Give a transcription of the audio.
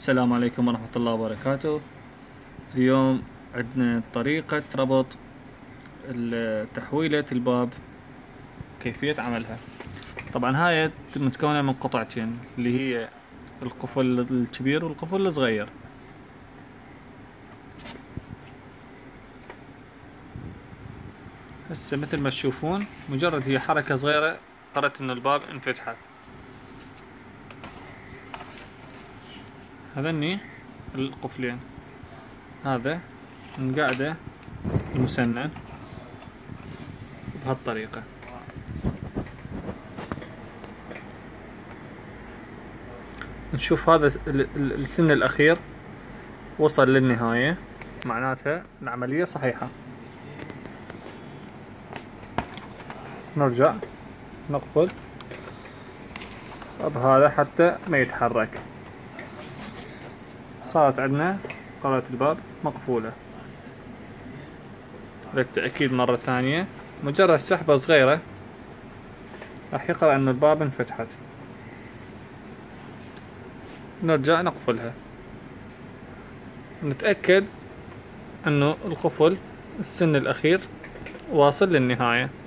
السلام عليكم ورحمة الله وبركاته. اليوم عندنا طريقة ربط تحويلة الباب، كيفية عملها. طبعا هاي متكونة من قطعتين، اللي هي القفل الكبير والقفل الصغير. هسه مثل ما تشوفون مجرد هي حركة صغيرة طرت ان الباب انفتحت. هذني القفلين، هذا من قاعدة المسنن بهالطريقة. نشوف هذا السن الأخير وصل للنهاية، معناتها العملية صحيحة. نرجع نقفل بهذا حتى ما يتحرك. صارت عندنا قارة الباب مقفولة. للتأكيد مرة ثانية، مجرد سحبة صغيرة راح يقرأ ان الباب انفتحت. نرجع نقفلها، نتأكد انه القفل السن الأخير واصل للنهاية.